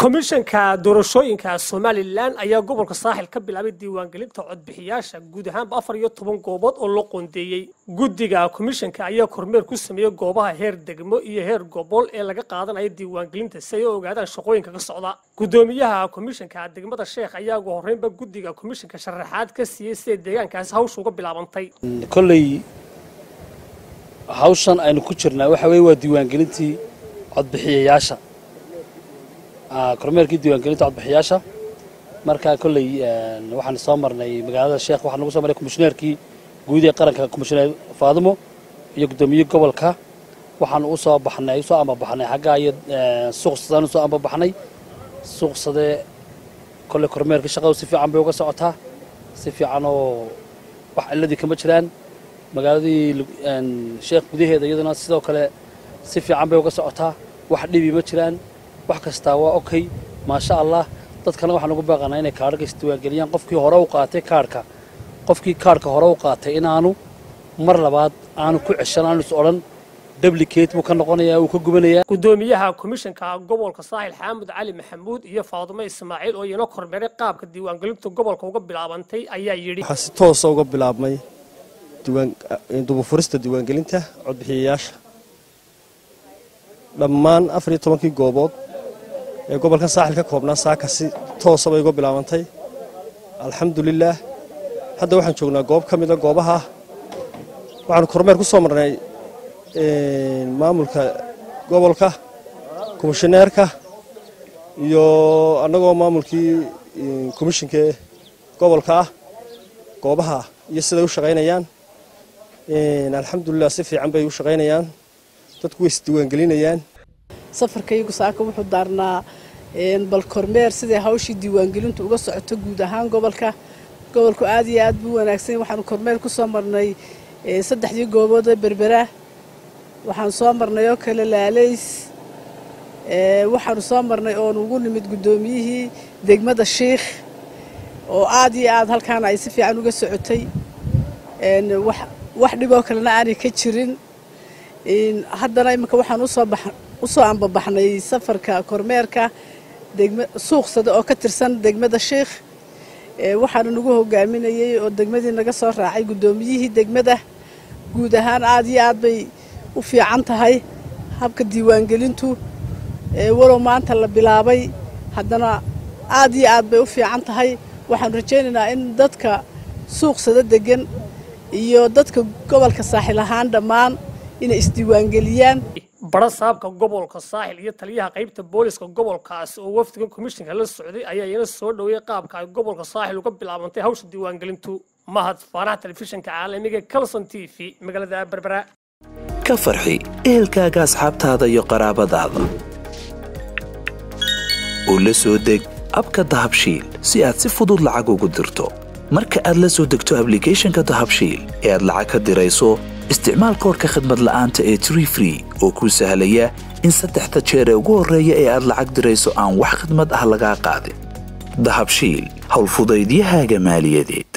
komishanka doorashooyinka Somaliland ayaa gobolka saaxil ka bilaabay diiwaangelinta codbixiyaasha guud ahaan 14 goobood oo loo qoondeeyay guddiga komishanka ayaa kormeer ku sameeyay goobaha heer degmo iyo heer gobol ee laga qaadanayo diiwaangelinta si ay u ogaadaan shaqooyinka ka socda gudoomiyaha komishanka degmada Sheekh ayaa ugu horeynba guddiga komishanka sharaxaad ka siiyay si deegaankaas hawshu uga bilaabantay kulli hawshan aynu ku jirnaa waxa weey waa diiwaangelintii codbixiyaasha kormeerkii diiwaangelinta codbixiyaasha marka kulli waxaan soo marnay magaalada Sheekh waxaan ugu soo maray komishaneerkii guud ee qaranka komishaneer Faadimo iyo gudoomiyaha gobolka waxaan u soo baxnay xagga ay suuqsadaan soo amba baxnay suuqsade kulli kormeerkii shaqadu si fiican bay uga socotaa si fiican oo wax ciladii kama jiraan magaaladii Sheekh gudaheeda iyaduna sidoo kale si fiican bay uga socotaa wax dhibi ma jiraan wax kasta waa okay ma sha Allah dadkana waxaan ugu baaqanaa inay kaarka isdiiwaangeliyaan qofkii hore u qaatay kaarka hore u qaatay inaanu mar labaad aanu ku ceshanaan is oran duplicate buu ka noqonayaa uu ka gubanayaa gudoomiyaha komishanka gobolka Saaxil Xaamud Cali Maxamuud iyo Faadimo Ismaaciil oo iyana kormeeray qaabka diiwaangelinta gobolka uga bilaabantay ayaa yiri waxa si toos ah uga bilaabmay furista diiwaangelinta codbixiyaasha dhammaan 14 goobood ee gobolka Saaxil ka koobnaa saaka si toos ah uga bilaabantay alxamdulillah hadda waxaan joognaa goob kamid ah goobaha waxaan kormeer ku soo marnay maamulka gobolka komishaneerka iyo anagoo maamulkii komishanka gobolka ah goobaha iyo sida u shaqeynayaan alxamdulillah si fiican bay u shaqeynayaan dadku way isdiiwaangelinayaan safarkaygu saaka wuxuu daarnaa bal kormeer sidii hawshii diiwaangelintu uga socoto guud ahaan gobolku aad iyo aad buu wanaagsan waxaan kormeer ku soo marnay saddexdii goobood ee Berbera waxaan soo marnay oo kale Laaleys waxaan soo marnay oo ugu nimid gudoomiyihii degmada Sheekh oo aad iyo aad halkaan ay si fiican uga socotay wax dhiboo kalena aanay ka jirin haddana imika waxaan u soo ambabaxnay safarka kormeerka suuqsada oo ka tirsan degmada Sheekh waxaan ugu hogaaminayay oo degmadii naga soo raacay gudoomiyihii degmada guud ahaan aad iyo aad bay u fiican tahay habka diiwaangelintu walow maanta la bilaabay haddana aad iyo aad bay u fiican tahay waxaan rajaynaynaa in dadka suuqsada degan iyo dadka gobolka Saaxil ahaan dhammaan inay isdiiwaangeliyaan barasaabka gobolka Saaxil iyo taliyaha qaybta booliska gobolkaas oo wafdiga komishanka la socday ayaa iyana soo dhaweeyay qaabka ay gobolka Saaxil uga bilaabantay hawsha diiwaangelintu mahad faarax telefishinka caalamiga Kalson TV magaalada Berbera ka farxi ehelkaaga asxaabtaada iyo qaraabadaada oo la soo deg abka Dahabshiil si aad si fudud lacag ugu dirto marka aad la soo degto applicationka Dahabshiil ee aad lacag ka dirayso isticmaal koodka khidmad la'aanta ee Tree Free oo ku sahlaya in saddexda jeer ee ugu horeeya ee aad lacag dirayso aan wax khidmad ah laga qaadin Dahabshiil hawl fudaydiyahaaga maaliyadeed